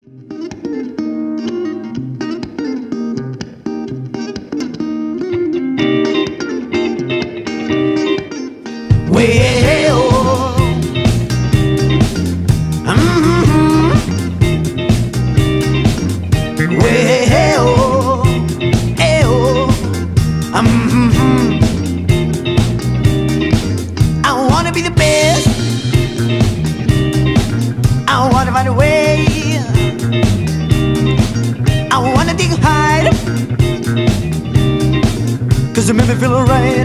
Well, well, I wanna be the best. I wanna find a way. I wanna dig high, 'cause it made me feel alright.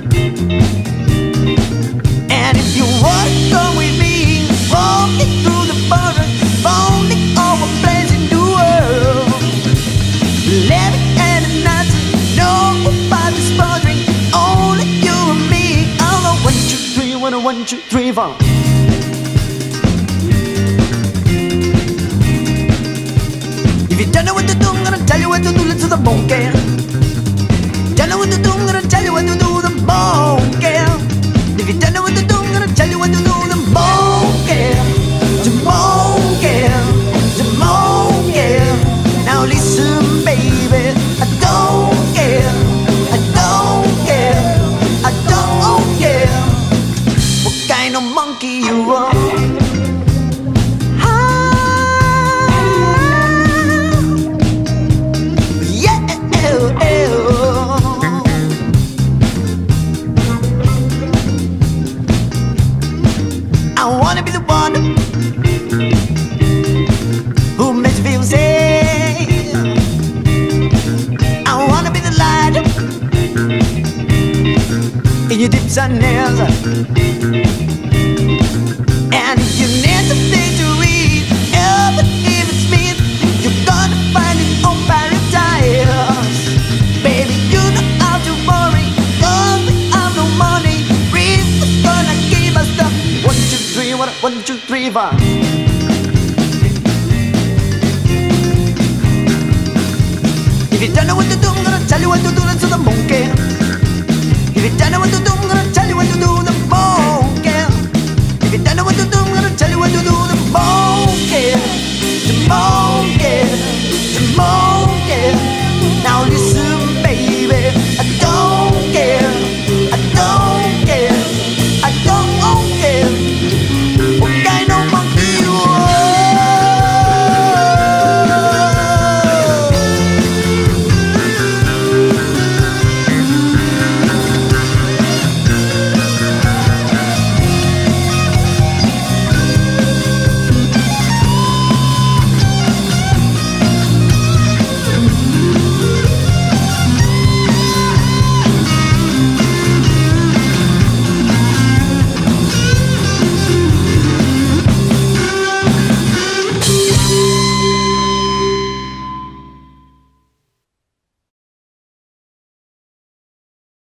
And if you wanna come with me, walking through the forest, finding our place in the world, living and nothing, nobody's bothering, only you and me. I'm a 1, 2, 3, 1, 2, 3, 4. If you don't know what to do, I'm gonna tell you what to do. Let's do the monkey. Don't know what to do, I'm gonna tell you what to do. The monkey. If you don't know what to do, I'm gonna tell you what to do. The monkey, the monkey, the monkey. Now listen, baby, I don't care, I don't care, I don't care what kind of monkey you are. I wanna be the one who makes you feel safe. I wanna be the light in your deep sadness. And if you need something to read, even if it's me, you're gonna find it on paradise. Baby, you don't have to worry, 'cause we have no money. River's gonna give us the 1, 2, 3, 1, 2, 3, 4. If you don't know what to do, I'm gonna tell you what to do. Let's do the monkey.